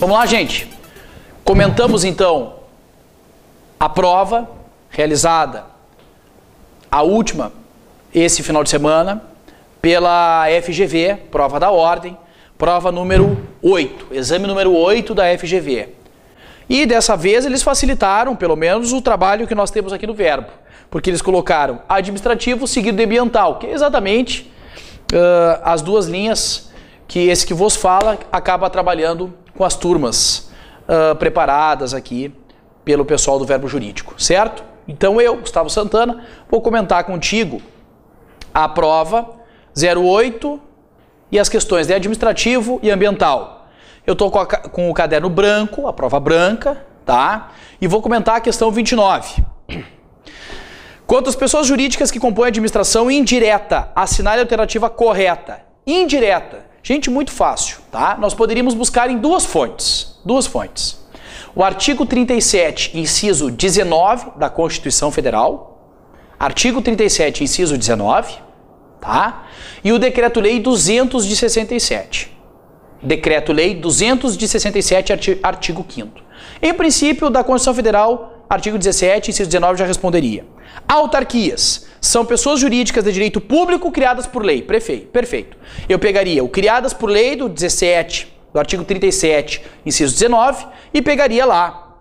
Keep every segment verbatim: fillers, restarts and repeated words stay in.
Vamos lá, gente. Comentamos então a prova realizada, a última, esse final de semana, pela F G V, prova da ordem, prova número oito, exame número oito da F G V. E dessa vez eles facilitaram, pelo menos, o trabalho que nós temos aqui no verbo, porque eles colocaram administrativo seguido de ambiental, que é exatamente uh, as duas linhas que esse que vos fala acaba trabalhando com as turmas uh, preparadas aqui pelo pessoal do verbo jurídico, certo? Então eu, Gustavo Santana, vou comentar contigo a prova zero oito e as questões de administrativo e ambiental. Eu estou com, com o caderno branco, a prova branca, tá? E vou comentar a questão vinte e nove. Quanto às pessoas jurídicas que compõem a administração indireta, assinale a alternativa correta. Indireta. Gente, muito fácil, tá? Nós poderíamos buscar em duas fontes. Duas fontes. O artigo trinta e sete, inciso dezenove da Constituição Federal. Artigo trinta e sete, inciso dezenove, tá? E o Decreto-Lei duzentos de sessenta e sete. Decreto-Lei duzentos de sessenta e sete, artigo quinto. Em princípio, da Constituição Federal, artigo dezessete, inciso dezenove, já responderia. Autarquias são pessoas jurídicas de direito público criadas por lei. Perfeito. Eu pegaria o criadas por lei do dezessete, do artigo trinta e sete, inciso dezenove, e pegaria lá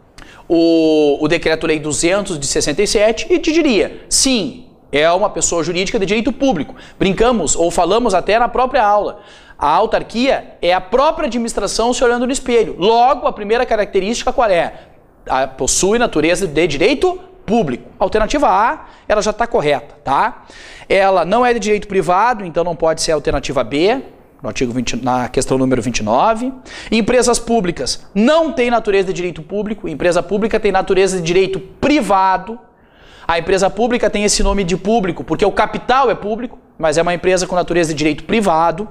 o, o Decreto-Lei duzentos de sessenta e sete e te diria, sim, é uma pessoa jurídica de direito público. Brincamos ou falamos até na própria aula. A autarquia é a própria administração se olhando no espelho. Logo, a primeira característica qual é? A, possui natureza de direito público. Alternativa A, ela já está correta, tá? Ela não é de direito privado, então não pode ser a alternativa B, no artigo vinte, na questão número vinte e nove. Empresas públicas não tem natureza de direito público, empresa pública tem natureza de direito privado. A empresa pública tem esse nome de público porque o capital é público, mas é uma empresa com natureza de direito privado.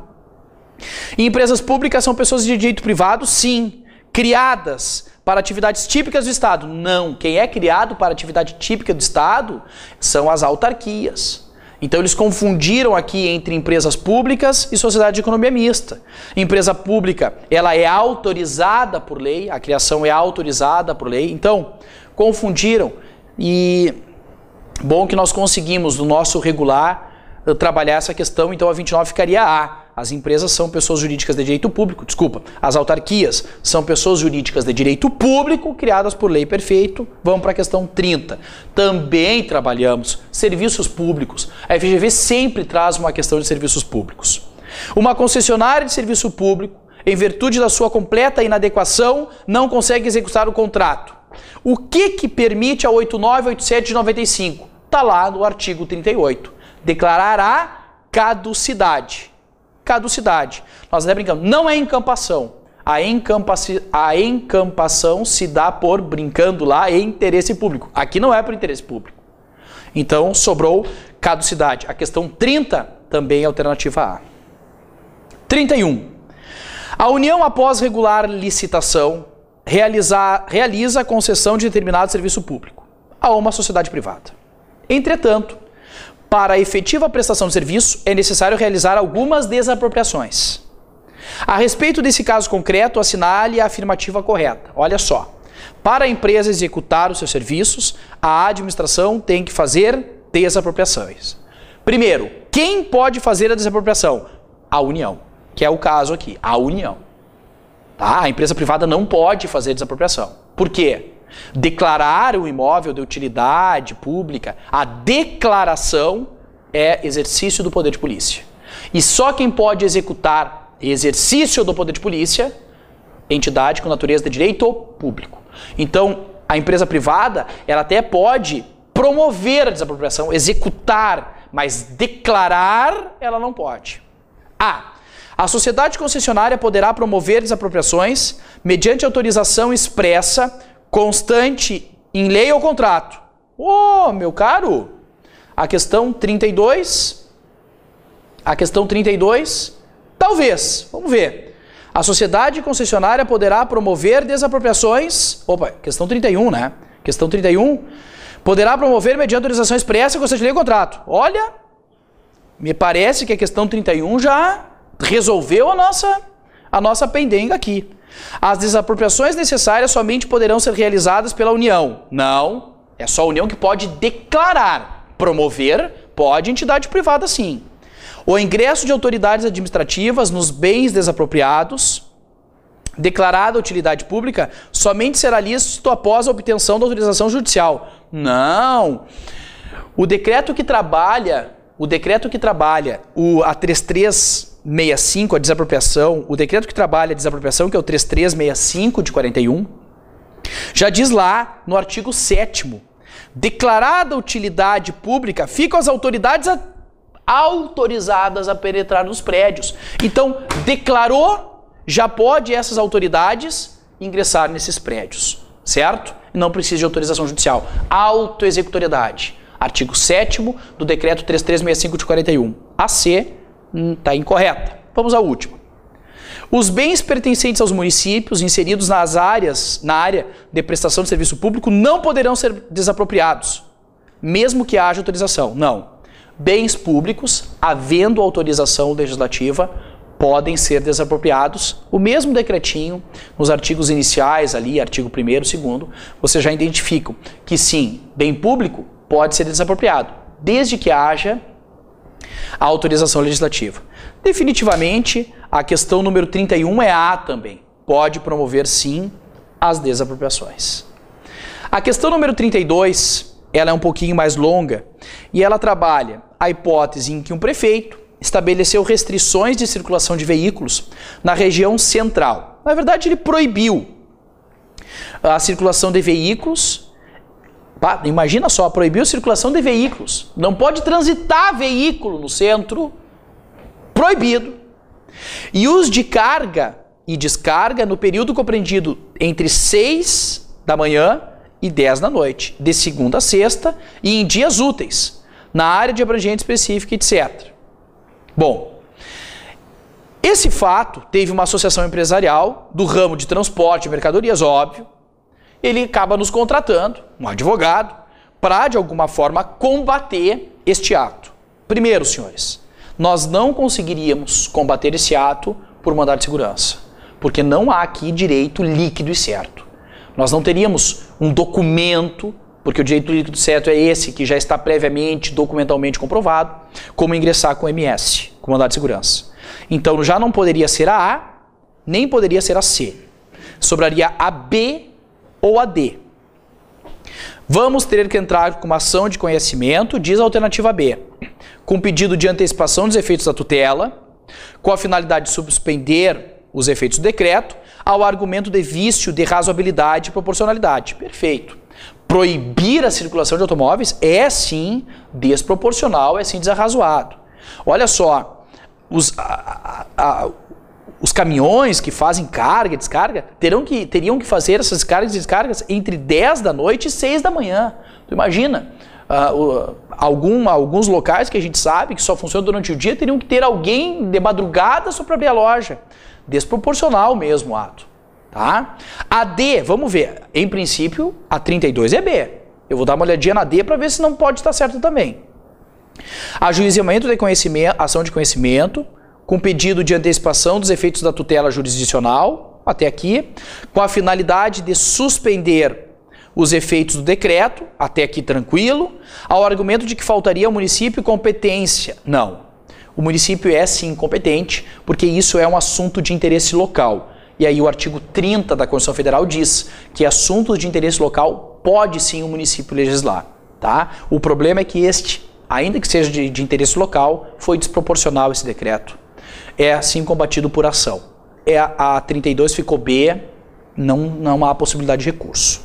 E empresas públicas são pessoas de direito privado, sim, criadas para atividades típicas do Estado. Não, quem é criado para atividade típica do Estado são as autarquias. Então eles confundiram aqui entre empresas públicas e sociedade de economia mista. Empresa pública, ela é autorizada por lei, a criação é autorizada por lei, então confundiram e bom que nós conseguimos no nosso regular trabalhar essa questão, então a vinte e nove ficaria A. As empresas são pessoas jurídicas de direito público, desculpa, as autarquias são pessoas jurídicas de direito público criadas por lei, perfeito. Vamos para a questão trinta. Também trabalhamos serviços públicos. A F G V sempre traz uma questão de serviços públicos. Uma concessionária de serviço público, em virtude da sua completa inadequação, não consegue executar o contrato. O que que permite a oitenta e nove e oitenta e sete de noventa e cinco? Está lá no artigo trinta e oito. Declarar a caducidade. Caducidade. Nós até brincamos, não é encampação. A, encampaci... a encampação se dá por, brincando lá, interesse público. Aqui não é por interesse público. Então, sobrou caducidade. A questão trinta também é alternativa A. trinta e um. A União, após regular licitação, realizar... realiza a concessão de determinado serviço público a uma sociedade privada. Entretanto, para a efetiva prestação de serviço, é necessário realizar algumas desapropriações. A respeito desse caso concreto, assinale a afirmativa correta. Olha só, para a empresa executar os seus serviços, a administração tem que fazer desapropriações. Primeiro, quem pode fazer a desapropriação? A União, que é o caso aqui, a União. Tá? A empresa privada não pode fazer desapropriação. Por quê? Declarar o imóvel de utilidade pública, a declaração é exercício do poder de polícia. E só quem pode executar exercício do poder de polícia, entidade com natureza de direito público. Então, a empresa privada, ela até pode promover a desapropriação, executar, mas declarar, ela não pode. A. A sociedade concessionária poderá promover desapropriações mediante autorização expressa constante em lei ou contrato. Ô, oh, meu caro, a questão trinta e dois, a questão trinta e dois, talvez, vamos ver. A sociedade concessionária poderá promover desapropriações, opa, questão trinta e um, né? Questão trinta e um, poderá promover mediante autorização expressa constante em lei ou contrato. Olha, me parece que a questão trinta e um já resolveu a nossa, a nossa pendenga aqui. As desapropriações necessárias somente poderão ser realizadas pela União. Não, é só a União que pode declarar. Promover, pode entidade privada sim. O ingresso de autoridades administrativas nos bens desapropriados, declarada utilidade pública, somente será lícito após a obtenção da autorização judicial. Não. O decreto que trabalha, o decreto que trabalha o, a três três seis cinco, a desapropriação, o decreto que trabalha a desapropriação, que é o três três seis cinco de quarenta e um, já diz lá no artigo sétimo, declarada utilidade pública, ficam as autoridades a, autorizadas a penetrar nos prédios. Então, declarou, já pode essas autoridades ingressar nesses prédios, certo? Não precisa de autorização judicial. Autoexecutoriedade. Artigo sétimo do decreto três três seis cinco de quarenta e um. A C está hum, incorreta. Vamos à última. Os bens pertencentes aos municípios inseridos nas áreas, na área de prestação de serviço público não poderão ser desapropriados, mesmo que haja autorização. Não. Bens públicos, havendo autorização legislativa, podem ser desapropriados. O mesmo decretinho, nos artigos iniciais ali, artigo primeiro, segundo, vocês já identificam que sim, bem público pode ser desapropriado, desde que haja a autorização legislativa. Definitivamente, a questão número trinta e um é A também. Pode promover sim as desapropriações. A questão número trinta e dois, ela é um pouquinho mais longa e ela trabalha a hipótese em que um prefeito estabeleceu restrições de circulação de veículos na região central. Na verdade, ele proibiu a circulação de veículos. Imagina só, proibiu a circulação de veículos. Não pode transitar veículo no centro. Proibido. E os de carga e descarga no período compreendido entre seis da manhã e dez da noite, de segunda a sexta e em dias úteis, na área de abrangente específica, etcétera. Bom, esse fato teve uma associação empresarial do ramo de transporte e mercadorias, óbvio. Ele acaba nos contratando, um advogado, para, de alguma forma, combater este ato. Primeiro, senhores, nós não conseguiríamos combater esse ato por mandado de segurança, porque não há aqui direito líquido e certo. Nós não teríamos um documento, porque o direito líquido certo é esse que já está previamente, documentalmente comprovado, como ingressar com o M S, com mandado de segurança. Então já não poderia ser a A, nem poderia ser a C. Sobraria a B ou a D. Vamos ter que entrar com uma ação de conhecimento, diz a alternativa B, com pedido de antecipação dos efeitos da tutela, com a finalidade de suspender os efeitos do decreto, ao argumento de vício de razoabilidade e proporcionalidade. Perfeito. Proibir a circulação de automóveis é sim desproporcional, é sim desarrazoado. Olha só, os, a, a, a, os caminhões que fazem carga e descarga terão que, teriam que fazer essas cargas e descargas entre dez da noite e seis da manhã. Tu imagina, uh, uh, algum, alguns locais que a gente sabe que só funcionam durante o dia teriam que ter alguém de madrugada só para abrir a loja. Desproporcional mesmo o ato. Tá? A D, vamos ver, em princípio a trinta e dois é B. Eu vou dar uma olhadinha na D para ver se não pode estar certo também. Ajuizamento de conhecimento, ação de conhecimento, com pedido de antecipação dos efeitos da tutela jurisdicional, até aqui, com a finalidade de suspender os efeitos do decreto, até aqui tranquilo, ao argumento de que faltaria ao município competência. Não, o município é sim competente, porque isso é um assunto de interesse local. E aí o artigo trinta da Constituição Federal diz que assuntos de interesse local pode sim o município legislar. Tá? O problema é que este, ainda que seja de, de interesse local, foi desproporcional esse decreto. É assim combatido por ação. É a, a trinta e dois ficou B, não, não há possibilidade de recurso.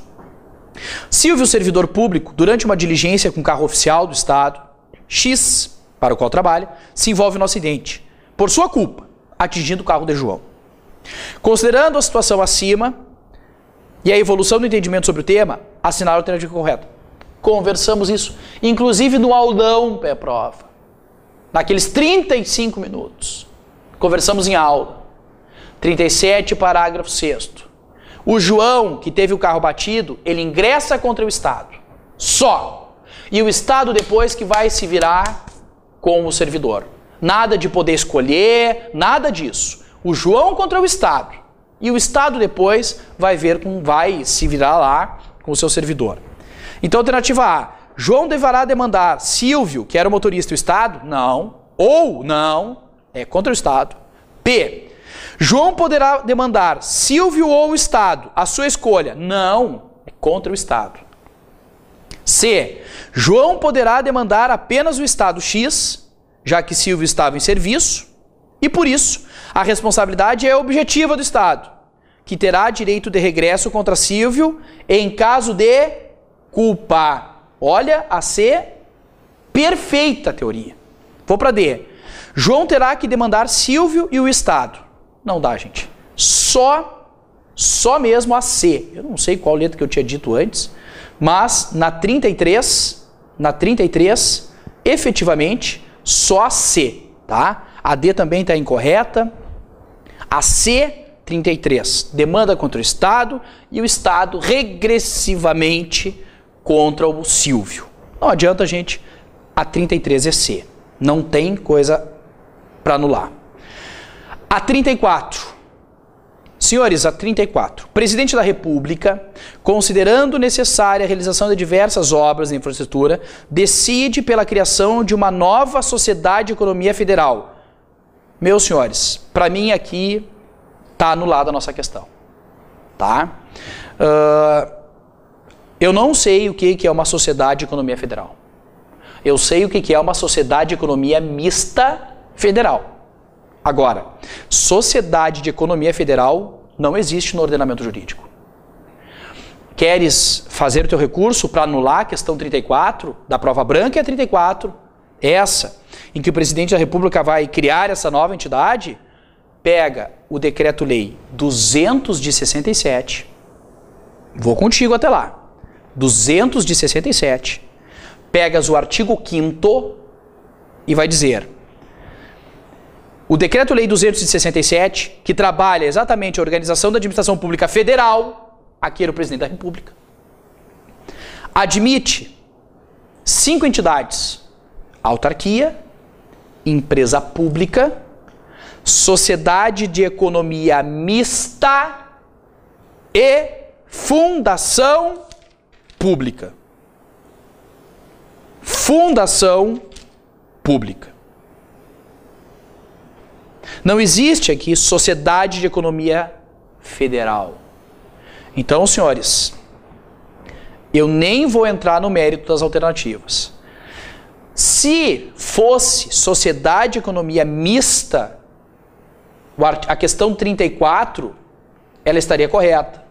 Se o servidor público, durante uma diligência com carro oficial do Estado, X, para o qual trabalha, se envolve no acidente, por sua culpa, atingindo o carro de João. Considerando a situação acima e a evolução do entendimento sobre o tema, assinar a alternativa correta. Conversamos isso, inclusive no aulão pré-prova, naqueles trinta e cinco minutos. Conversamos em aula. trinta e sete, parágrafo sexto. O João, que teve o carro batido, ele ingressa contra o Estado. Só. E o Estado depois que vai se virar com o servidor. Nada de poder escolher, nada disso. O João contra o Estado. E o Estado depois vai ver com, vai se virar lá com o seu servidor. Então, alternativa A, João deverá demandar Silvio, que era o motorista, e o Estado? Não. Ou não, é contra o Estado. B, João poderá demandar Silvio ou o Estado, a sua escolha? Não, é contra o Estado. C, João poderá demandar apenas o Estado X, já que Silvio estava em serviço, e por isso a responsabilidade é objetiva do Estado, que terá direito de regresso contra Silvio em caso de culpa. Olha a C, perfeita teoria. Vou para D. João terá que demandar Silvio e o Estado. Não dá, gente. Só, só mesmo a C. Eu não sei qual letra que eu tinha dito antes, mas na trinta e três, na trinta e três, efetivamente, só a C, tá? A D também está incorreta. A C, trinta e três, demanda contra o Estado e o Estado regressivamente contra o Silvio. Não adianta, gente, a trinta e três é C. Não tem coisa para anular. A trinta e quatro. Senhores, a trinta e quatro. O presidente da República, considerando necessária a realização de diversas obras de infraestrutura, decide pela criação de uma nova sociedade de economia federal. Meus senhores, para mim aqui está anulada a nossa questão. Tá? Uh, eu não sei o que, que é uma sociedade de economia federal. Eu sei o que, que é uma sociedade de economia mista federal. Agora, sociedade de economia federal não existe no ordenamento jurídico. Queres fazer o teu recurso para anular a questão trinta e quatro, da prova branca é a trinta e quatro, essa, em que o presidente da República vai criar essa nova entidade, pega o decreto-lei duzentos de sessenta e sete, vou contigo até lá, duzentos de sessenta e sete, pegas o artigo quinto e vai dizer: o Decreto-Lei duzentos de sessenta e sete, que trabalha exatamente a organização da administração pública federal, aqui era o presidente da República, admite cinco entidades: autarquia, empresa pública, sociedade de economia mista e fundação pública. Fundação pública. Não existe aqui sociedade de economia federal. Então, senhores, eu nem vou entrar no mérito das alternativas. Se fosse sociedade de economia mista, a questão trinta e quatro, ela estaria correta.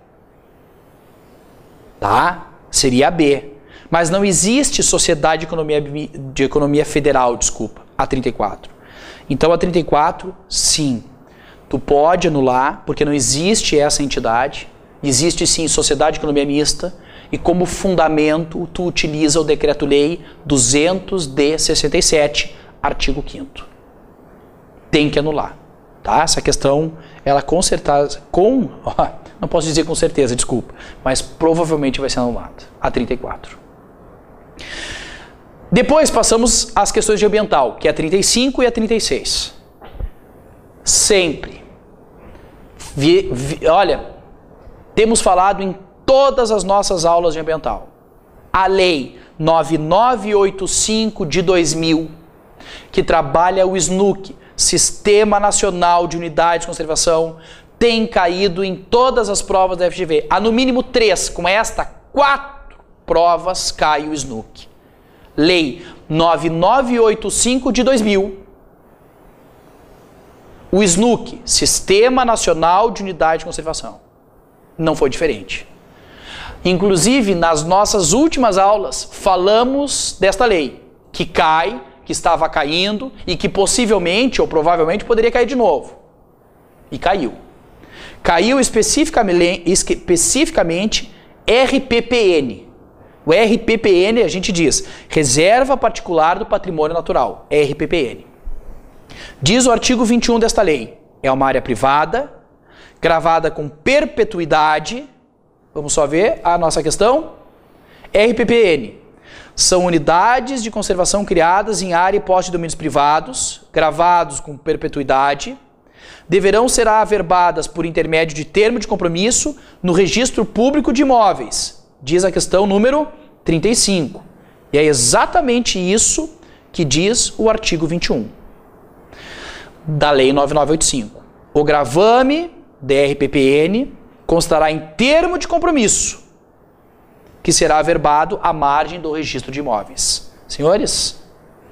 Tá? Seria a B. Mas não existe sociedade de economia, de economia federal, desculpa, a trinta e quatro. Então, a trinta e quatro, sim, tu pode anular, porque não existe essa entidade, existe sim sociedade de economia mista, e como fundamento tu utiliza o Decreto-Lei duzentos de sessenta e sete, artigo quinto. Tem que anular, tá? Essa questão, ela com certeza, com, ó, não posso dizer com certeza, desculpa, mas provavelmente vai ser anulada, a trinta e quatro. Depois passamos às questões de ambiental, que é a trinta e cinco e a trinta e seis. Sempre. Vi, vi, olha, temos falado em todas as nossas aulas de ambiental. A Lei nove mil novecentos e oitenta e cinco de dois mil, que trabalha o S N U C, Sistema Nacional de Unidade de Conservação, tem caído em todas as provas da F G V. Há no mínimo três, com esta, quatro provas cai o S N U C. Lei nove mil novecentos e oitenta e cinco de dois mil. O S N U C, Sistema Nacional de Unidade de Conservação. Não foi diferente. Inclusive, nas nossas últimas aulas, falamos desta lei, que cai, que estava caindo e que possivelmente ou provavelmente poderia cair de novo. E caiu. Caiu especificamente, especificamente R P P N. O R P P N, a gente diz, Reserva Particular do Patrimônio Natural, R P P N. Diz o artigo vinte e um desta lei, é uma área privada, gravada com perpetuidade. Vamos só ver a nossa questão. R P P N são unidades de conservação criadas em área e posse de domínios privados, gravados com perpetuidade, deverão ser averbadas por intermédio de termo de compromisso no registro público de imóveis, diz a questão número trinta e cinco. E é exatamente isso que diz o artigo vinte e um da Lei nove mil novecentos e oitenta e cinco. O gravame D R P P N constará em termo de compromisso, que será averbado à margem do registro de imóveis. Senhores,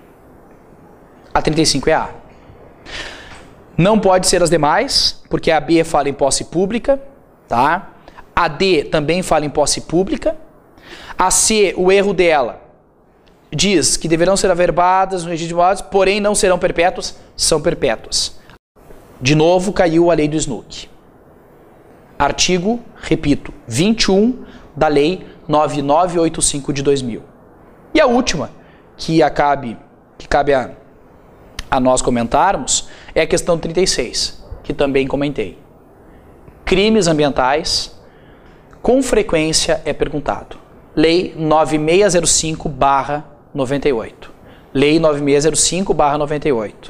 a trinta e cinco é A. Não pode ser as demais, porque a B fala em posse pública, tá? A D também fala em posse pública. A C, o erro dela, diz que deverão ser averbadas no registro de imóveis, porém não serão perpétuas, são perpétuas. De novo, caiu a lei do S N U C. Artigo, repito, vinte e um da Lei nove mil novecentos e oitenta e cinco de dois mil. E a última, que, acabe, que cabe a, a nós comentarmos, é a questão trinta e seis, que também comentei. Crimes ambientais, com frequência é perguntado. Lei nove mil seiscentos e cinco barra noventa e oito. Lei nove mil seiscentos e cinco barra noventa e oito.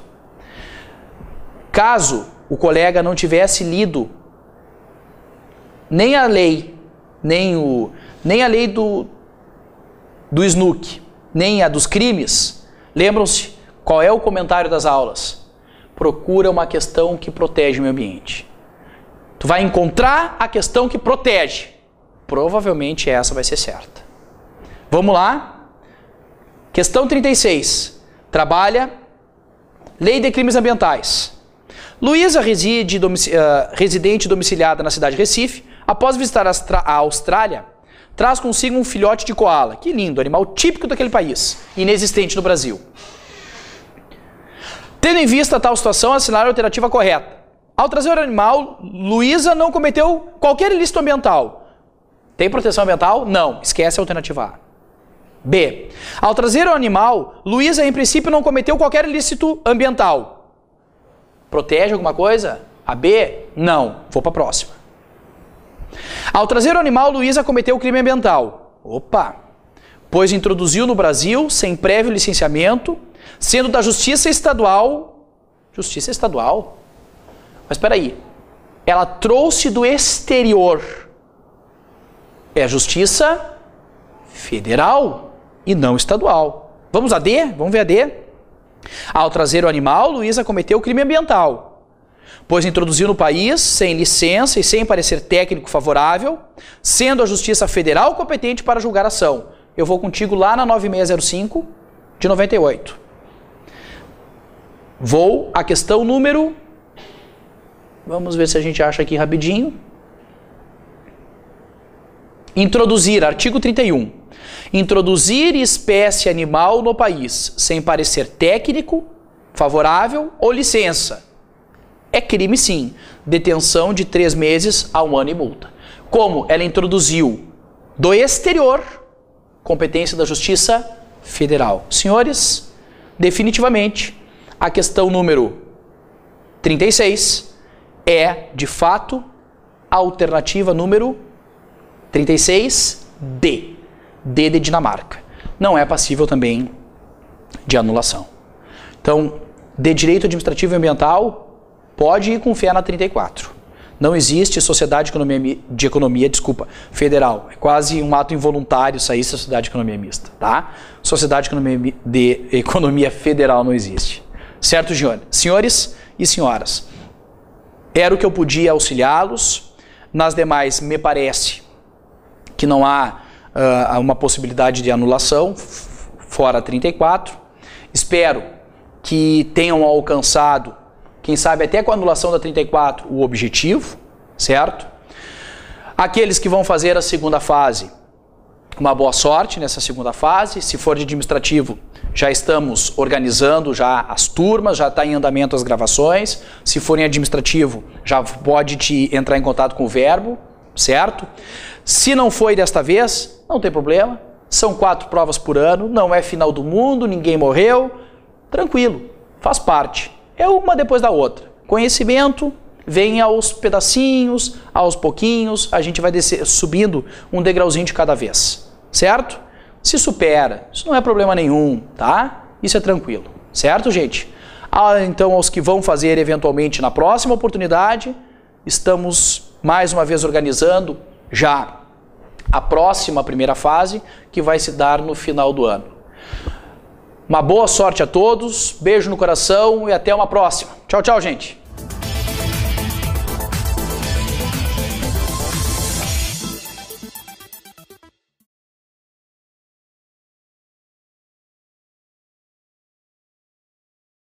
Caso o colega não tivesse lido nem a lei, nem, o, nem a lei do, do S N U C, nem a dos crimes, lembram-se qual é o comentário das aulas? Procura uma questão que protege o meio ambiente. Tu vai encontrar a questão que protege. Provavelmente essa vai ser certa. Vamos lá? Questão trinta e seis. Trabalha Lei de Crimes Ambientais. Luísa, reside, domici, uh, residente domiciliada na cidade de Recife, após visitar a Austrália, traz consigo um filhote de koala. Que lindo, animal típico daquele país, inexistente no Brasil. Tendo em vista tal situação, assinar a alternativa correta. Ao trazer o animal, Luísa não cometeu qualquer ilícito ambiental. Tem proteção ambiental? Não. Esquece a alternativa A. B. Ao trazer o animal, Luísa, em princípio, não cometeu qualquer ilícito ambiental. Protege alguma coisa? A B? Não. Vou para a próxima. Ao trazer o animal, Luísa cometeu crime ambiental. Opa! Pois introduziu no Brasil, sem prévio licenciamento, sendo da Justiça Estadual... Justiça Estadual? Mas espera aí. Ela trouxe do exterior. É a Justiça Federal e não estadual. Vamos a D? Vamos ver a D. Ao trazer o animal, Luísa cometeu crime ambiental, pois introduziu no país, sem licença e sem parecer técnico favorável, sendo a Justiça Federal competente para julgar a ação. Eu vou contigo lá na nove mil seiscentos e cinco de noventa e oito. Vou à questão número... Vamos ver se a gente acha aqui rapidinho. Introduzir, artigo trinta e um. Introduzir espécie animal no país, sem parecer técnico, favorável ou licença. É crime sim. Detenção de três meses a um ano e multa. Como ela introduziu do exterior, competência da Justiça Federal. Senhores, definitivamente, a questão número trinta e seis é, de fato, a alternativa número trinta e seis D. D de Dinamarca. Não é passível também de anulação. Então, de direito administrativo e ambiental, pode ir com fé na trinta e quatro. Não existe sociedade de economia, de economia desculpa, federal. É quase um ato involuntário sair sociedade de economia mista, tá? Sociedade de economia, de economia federal não existe. Certo, Gione? Senhores e senhoras, era o que eu podia auxiliá-los. Nas demais, me parece que não há uh, uma possibilidade de anulação, fora trinta e quatro. Espero que tenham alcançado, quem sabe até com a anulação da trinta e quatro, o objetivo, certo? Aqueles que vão fazer a segunda fase, uma boa sorte nessa segunda fase. Se for de administrativo, já estamos organizando já as turmas, já está em andamento as gravações. Se for em administrativo, já pode te entrar em contato com o verbo, certo? Se não foi desta vez, não tem problema. São quatro provas por ano, não é final do mundo, ninguém morreu. Tranquilo, faz parte. É uma depois da outra. Conhecimento vem aos pedacinhos, aos pouquinhos, a gente vai descer, subindo um degrauzinho de cada vez, certo? Se supera, isso não é problema nenhum, tá? Isso é tranquilo, certo, gente? Ah, então, aos que vão fazer eventualmente na próxima oportunidade, estamos mais uma vez organizando já a próxima primeira fase, que vai se dar no final do ano. Uma boa sorte a todos, beijo no coração e até uma próxima. Tchau, tchau, gente!